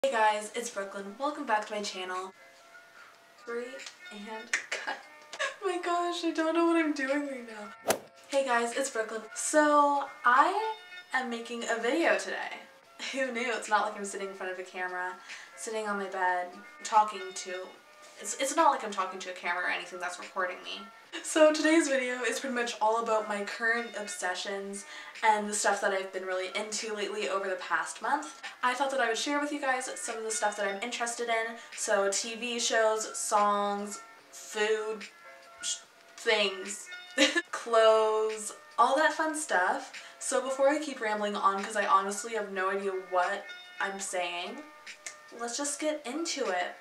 Hey guys, it's Brooklyn. Welcome back to my channel. 3 and cut. Oh my gosh, I don't know what I'm doing right now. Hey guys, it's Brooklyn. So I am making a video today. Who knew? It's not like I'm sitting in front of a camera, sitting on my bed, talking to... It's not like I'm talking to a camera or anything that's recording me. So today's video is pretty much all about my current obsessions and the stuff that I've been really into lately over the past month. I thought that I would share with you guys some of the stuff that I'm interested in. So TV shows, songs, food, things, clothes, all that fun stuff. So before I keep rambling on, because I honestly have no idea what I'm saying, let's just get into it.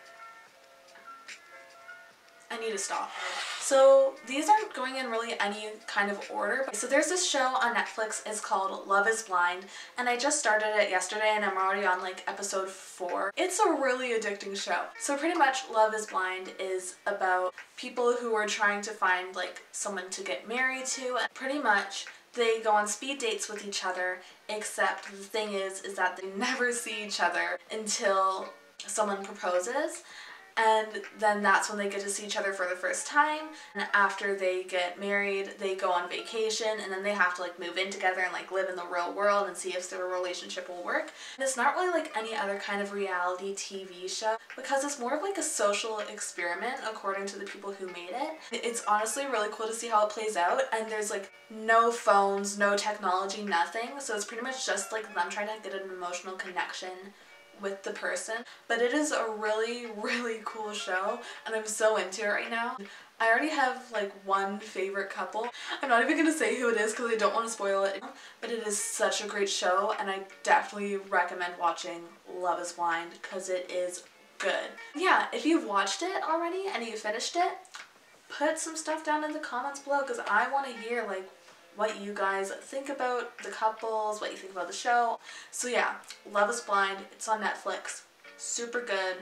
I need to stop. So these aren't going in really any kind of order. So there's this show on Netflix, it's called Love is Blind, and I just started it yesterday and I'm already on like episode 4. It's a really addicting show. So pretty much Love is Blind is about people who are trying to find like someone to get married to. And pretty much they go on speed dates with each other, except the thing is that they never see each other until someone proposes. And then that's when they get to see each other for the first time. And after they get married, they go on vacation, and then they have to like move in together and like live in the real world and see if their relationship will work. And it's not really like any other kind of reality TV show because it's more of like a social experiment according to the people who made it. It's honestly really cool to see how it plays out, and there's like no phones, no technology, nothing. So it's pretty much just like them trying to get an emotional connection with the person. But it is a really, really cool show and I'm so into it right now. I already have like one favorite couple. I'm not even gonna say who it is because I don't want to spoil it, but it is such a great show and I definitely recommend watching Love is Blind because it is good. Yeah, if you've watched it already and you finished it, put some stuff down in the comments below because I want to hear like what you guys think about the couples, what you think about the show. So yeah, Love is Blind, it's on Netflix, super good,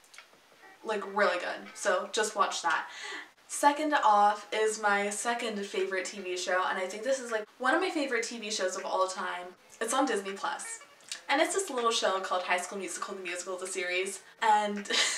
like really good, so just watch that. Second off is my second favorite TV show, and I think this is like one of my favorite TV shows of all time. It's on Disney+. And it's this little show called High School Musical, the musical, the series, and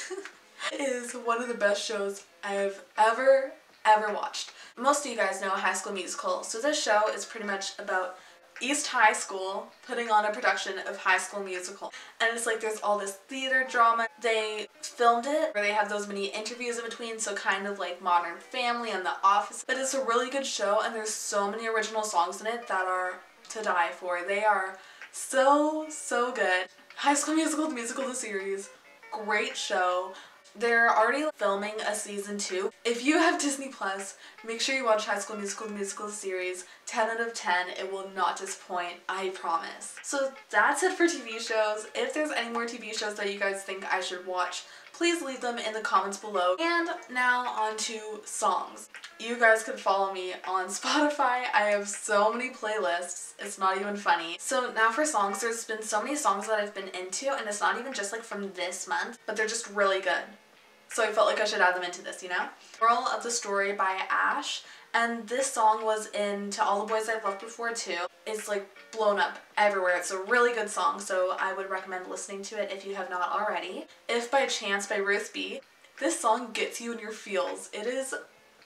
it is one of the best shows I've ever watched. Most of you guys know High School Musical, so this show is pretty much about East High School putting on a production of High School Musical. And it's like there's all this theater drama. They filmed it where they have those mini interviews in between, so kind of like Modern Family and The Office. But it's a really good show and there's so many original songs in it that are to die for. They are so good. High School Musical, the musical, the series, great show. They're already filming a season 2. If you have Disney+, make sure you watch High School Musical, the musical series. 10 out of 10, it will not disappoint, I promise. So that's it for TV shows. If there's any more TV shows that you guys think I should watch, please leave them in the comments below. And now on to songs. You guys can follow me on Spotify. I have so many playlists, it's not even funny. So now for songs, there's been so many songs that I've been into, and it's not even just like from this month, but they're just really good. So I felt like I should add them into this, you know? Moral of the Story by Ash, and this song was in To All the Boys I've Loved Before too. It's like blown up everywhere. It's a really good song, so I would recommend listening to it if you have not already. If by Chance by Ruth B. This song gets you in your feels. It is,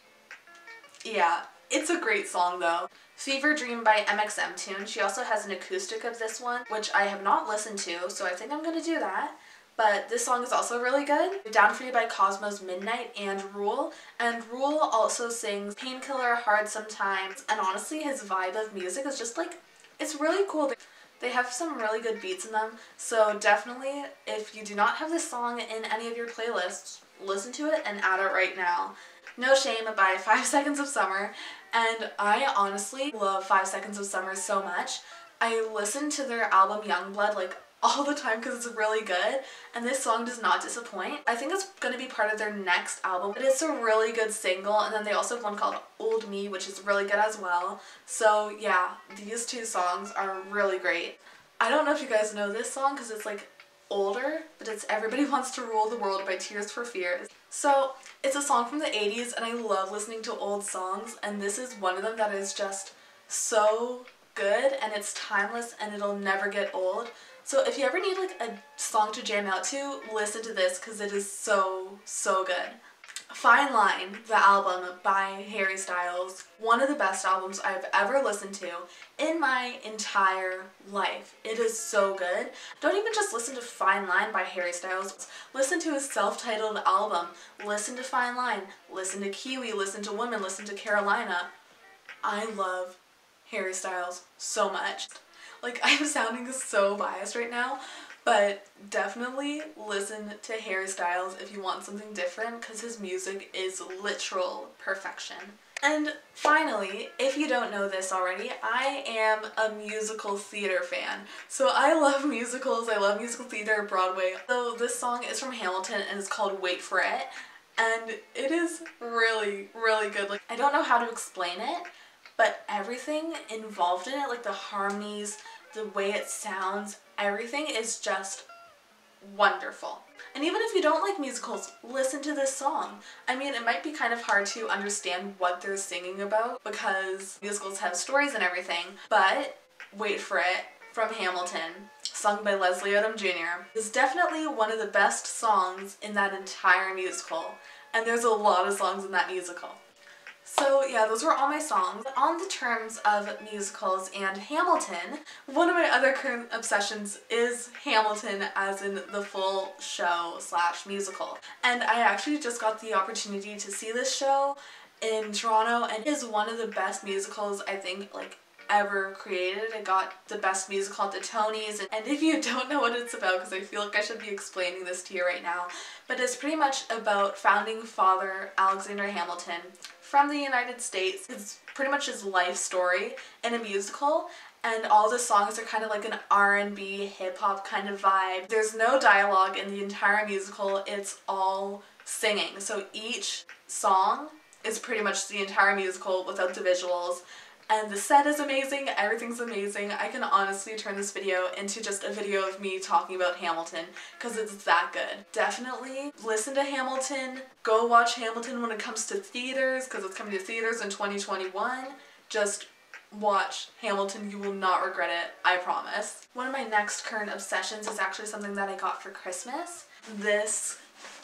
yeah, it's a great song though. Fever Dream by MXM Tune. She also has an acoustic of this one, which I have not listened to, so I think I'm gonna do that. But this song is also really good. Down For You by Cosmo's Midnight and Rule. And Rule also sings Painkiller, Hard Sometimes, and honestly his vibe of music is just like, it's really cool. They have some really good beats in them, so definitely if you do not have this song in any of your playlists, listen to it and add it right now. No Shame by 5 Seconds of Summer, and I honestly love 5 Seconds of Summer so much. I listen to their album Youngblood like all the time because it's really good, and this song does not disappoint. I think it's going to be part of their next album, but it's a really good single, and then they also have one called Old Me, which is really good as well. So yeah, these two songs are really great. I don't know if you guys know this song because it's like older, but it's Everybody Wants to Rule the World by Tears for Fears. So it's a song from the 80s and I love listening to old songs, and this is one of them that is just so good and it's timeless and it'll never get old. So if you ever need like a song to jam out to, listen to this because it is so, so good. Fine Line, the album by Harry Styles, one of the best albums I've ever listened to in my entire life. It is so good. Don't even just listen to Fine Line by Harry Styles. Listen to his self-titled album. Listen to Fine Line. Listen to Kiwi. Listen to Woman. Listen to Carolina. I love Harry Styles so much. Like, I'm sounding so biased right now, but definitely listen to Harry Styles if you want something different because his music is literal perfection. And finally, if you don't know this already, I am a musical theater fan. So I love musicals, I love musical theater, Broadway. So this song is from Hamilton and it's called Wait for It. And it is really, really good. Like, I don't know how to explain it, but everything involved in it, like the harmonies, the way it sounds, everything is just wonderful. And even if you don't like musicals, listen to this song. I mean, it might be kind of hard to understand what they're singing about because musicals have stories and everything, but Wait for It from Hamilton, sung by Leslie Odom Jr., is definitely one of the best songs in that entire musical. And there's a lot of songs in that musical. So yeah, those were all my songs. On the terms of musicals and Hamilton, one of my other current obsessions is Hamilton as in the full show / musical. And I actually just got the opportunity to see this show in Toronto and it is one of the best musicals I think like ever created. It got the best musical at the Tonys, and if you don't know what it's about, because I feel like I should be explaining this to you right now, but it's pretty much about founding father Alexander Hamilton from the United States. It's pretty much his life story in a musical, and all the songs are kind of like an R&B hip-hop kind of vibe. There's no dialogue in the entire musical, it's all singing. So each song is pretty much the entire musical without the visuals. And the set is amazing, everything's amazing. I can honestly turn this video into just a video of me talking about Hamilton because it's that good. Definitely listen to Hamilton, go watch Hamilton when it comes to theaters because it's coming to theaters in 2021. Just watch Hamilton, you will not regret it, I promise. One of my next current obsessions is actually something that I got for Christmas. This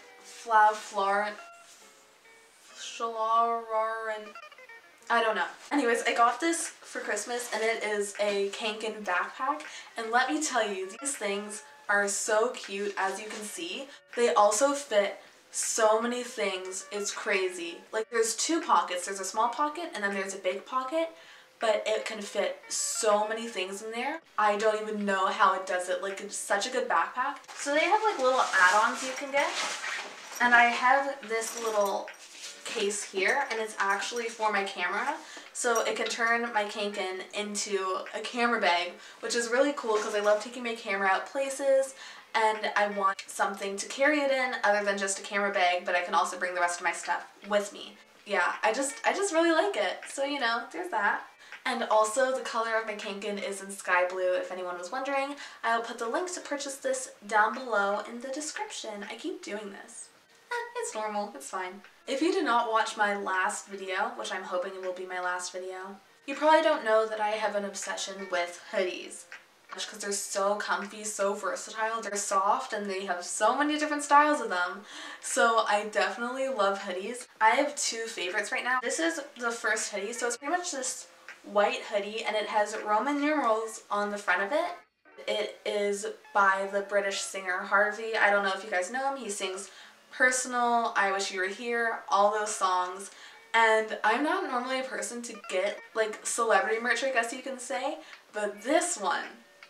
I don't know. Anyways, I got this for Christmas and it is a Kanken backpack, and let me tell you, these things are so cute. As you can see, they also fit so many things, it's crazy. Like, there's two pockets, there's a small pocket and then there's a big pocket, but it can fit so many things in there. I don't even know how it does it. Like, it's such a good backpack. So they have like little add-ons you can get, and I have this little case here, and it's actually for my camera, so it can turn my Kanken into a camera bag, which is really cool because I love taking my camera out places and I want something to carry it in other than just a camera bag, but I can also bring the rest of my stuff with me. Yeah, I just really like it, so you know, there's that. And also the color of my Kanken is in sky blue, if anyone was wondering. I will put the link to purchase this down below in the description. I keep doing this. It's normal, it's fine. If you did not watch my last video, which I'm hoping it will be my last video, you probably don't know that I have an obsession with hoodies. Because they're so comfy, so versatile, they're soft, and they have so many different styles of them. So I definitely love hoodies. I have two favorites right now. This is the first hoodie, so it's pretty much this white hoodie, and it has Roman numerals on the front of it. It is by the British singer Harvey. I don't know if you guys know him. He sings Personal, I Wish You Were Here, all those songs. And I'm not normally a person to get like celebrity merch, I guess you can say, but this one,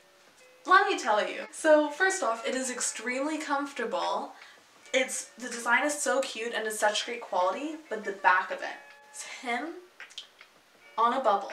let me tell you. So first off, it is extremely comfortable. The design is so cute and it's such great quality, but the back of it, it's him on a bubble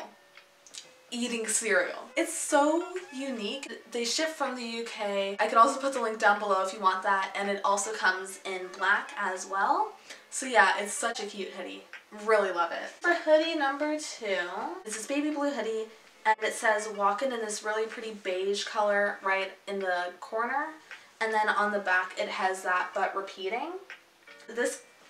eating cereal. It's so unique. They ship from the UK. I could also put the link down below if you want that, and it also comes in black as well. So yeah, it's such a cute hoodie. Really love it. For hoodie number 2, it's this baby blue hoodie, and it says walking in this really pretty beige color right in the corner, and then on the back it has that but repeating. This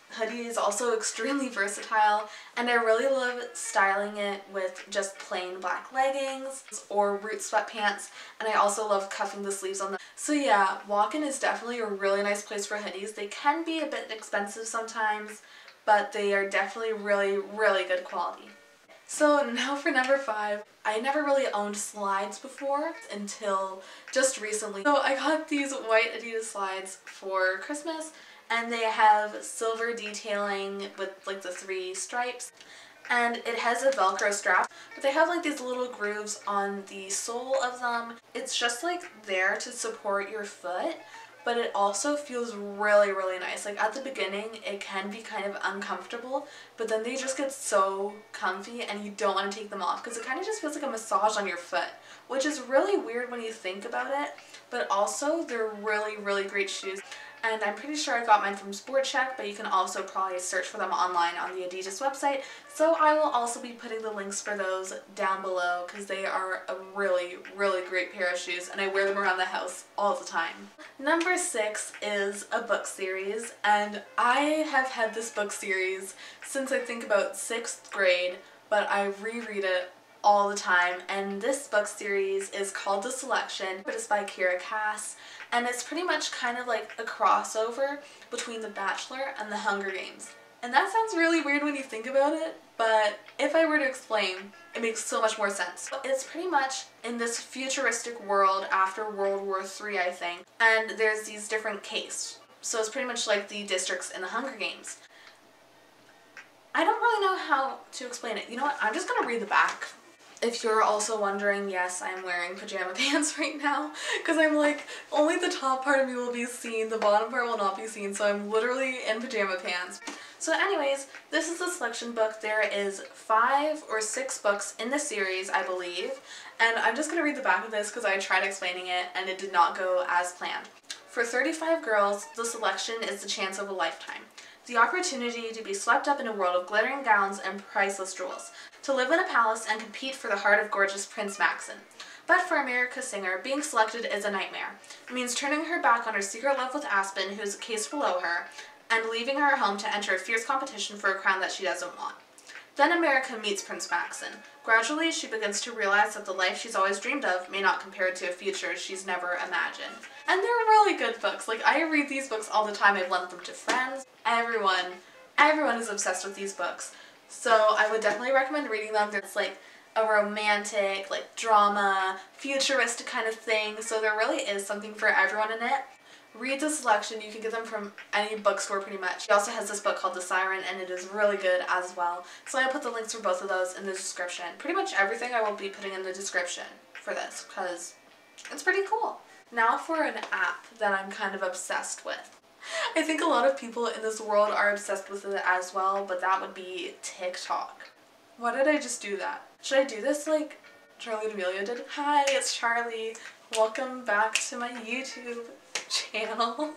hoodie is also extremely versatile, and I really love styling it with just plain black leggings or root sweatpants, and I also love cuffing the sleeves on them. So yeah, walk-in is definitely a really nice place for hoodies. They can be a bit expensive sometimes, but they are definitely really, really good quality. So now for number 5. I never really owned slides before until just recently. So I got these white Adidas slides for Christmas, and they have silver detailing with like the 3 stripes, and it has a Velcro strap, but they have like these little grooves on the sole of them. It's just like there to support your foot, but it also feels really, really nice. Like at the beginning, it can be kind of uncomfortable, but then they just get so comfy and you don't want to take them off because it kind of just feels like a massage on your foot, which is really weird when you think about it, but also they're really, really great shoes. And I'm pretty sure I got mine from Sport Check, but you can also probably search for them online on the Adidas website. So I will also be putting the links for those down below because they are a really, really great pair of shoes, and I wear them around the house all the time. Number 6 is a book series, and I have had this book series since I think about 6th grade, but I reread it all the time, and this book series is called The Selection, but it's by Kira Cass, and it's pretty much kind of like a crossover between The Bachelor and The Hunger Games. And that sounds really weird when you think about it, but if I were to explain, it makes so much more sense. It's pretty much in this futuristic world after World War III, I think, and there's these different castes. So it's pretty much like the districts in The Hunger Games. I don't really know how to explain it. You know what? I'm just gonna read the back. If you're also wondering, yes, I'm wearing pajama pants right now because I'm like, only the top part of me will be seen, the bottom part will not be seen, so I'm literally in pajama pants. So anyways, this is the selection book. There is 5 or 6 books in the series, I believe, and I'm just going to read the back of this because I tried explaining it and it did not go as planned. For 35 girls, the selection is the chance of a lifetime. The opportunity to be swept up in a world of glittering gowns and priceless jewels, to live in a palace and compete for the heart of gorgeous Prince Maxon. But for America Singer, being selected is a nightmare. It means turning her back on her secret love with Aspen, who is a case below her, and leaving her home to enter a fierce competition for a crown that she doesn't want. Then America meets Prince Maxon. Gradually, she begins to realize that the life she's always dreamed of may not compare to a future she's never imagined. And they're really good books. Like, I read these books all the time. I've lent them to friends. Everyone is obsessed with these books. So I would definitely recommend reading them. It's like a romantic, like drama, futuristic kind of thing. So there really is something for everyone in it. Read The Selection. You can get them from any bookstore pretty much. He also has this book called The Siren, and it is really good as well. So I'll put the links for both of those in the description. Pretty much everything I will be putting in the description for this because it's pretty cool. Now for an app that I'm kind of obsessed with. I think a lot of people in this world are obsessed with it as well, but that would be TikTok. Why did I just do that? Should I do this like Charlie D'Amelio did? Hi, it's Charlie. Welcome back to my YouTube channel.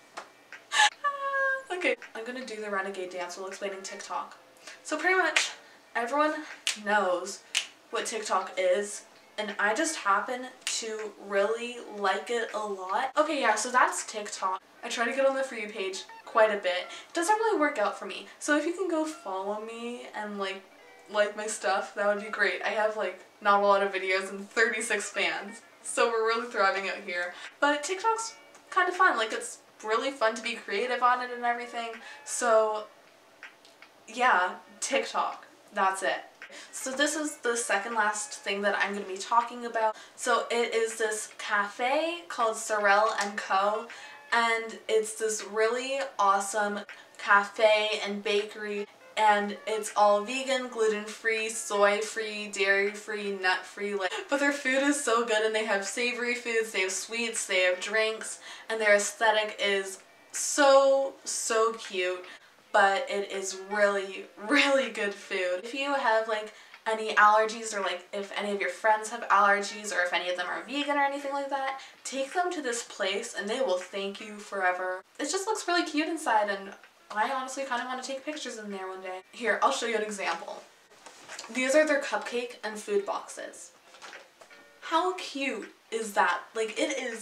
Okay, I'm gonna do the renegade dance while explaining TikTok. So pretty much everyone knows what TikTok is, and I just happen to really like it a lot. Okay, yeah, so that's TikTok. I try to get on the For You page quite a bit. It doesn't really work out for me. So if you can go follow me and like my stuff, that would be great. I have like not a lot of videos and 36 fans. So we're really thriving out here. But TikTok's kind of fun. Like, it's really fun to be creative on it and everything. So yeah, TikTok. That's it. So this is the second last thing that I'm going to be talking about. So it is this cafe called Sorel & Co. And it's this really awesome cafe and bakery. And it's all vegan, gluten-free, soy-free, dairy-free, nut-free, but their food is so good, and they have savory foods, they have sweets, they have drinks, and their aesthetic is so, so cute, but it is really, really good food. If you have like any allergies, or like if any of your friends have allergies, or if any of them are vegan or anything like that, take them to this place and they will thank you forever. It just looks really cute inside, and I honestly kind of want to take pictures in there one day. Here, I'll show you an example. These are their cupcake and food boxes. How cute is that? Like, it is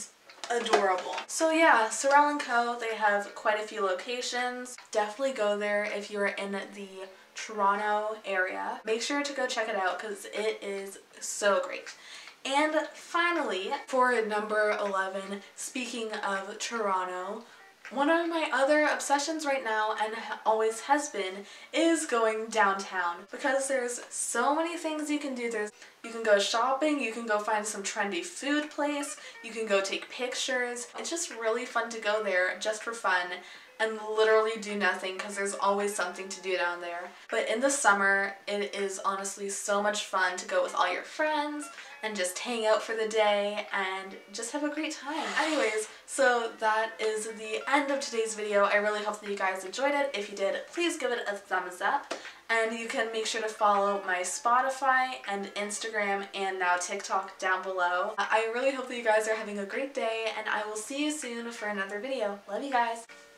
adorable. So yeah, Sorel & Co., they have quite a few locations. Definitely go there if you're in the Toronto area. Make sure to go check it out because it is so great. And finally, for number 11, speaking of Toronto, one of my other obsessions right now, and always has been, is going downtown because there's so many things you can do. You can go shopping, you can go find some trendy food place, you can go take pictures. It's just really fun to go there just for fun and literally do nothing because there's always something to do down there. But in the summer, it is honestly so much fun to go with all your friends and just hang out for the day and just have a great time. Anyways, so that is the end of today's video. I really hope that you guys enjoyed it. If you did, please give it a thumbs up. And you can make sure to follow my Spotify and Instagram and now TikTok down below. I really hope that you guys are having a great day, and I will see you soon for another video. Love you guys.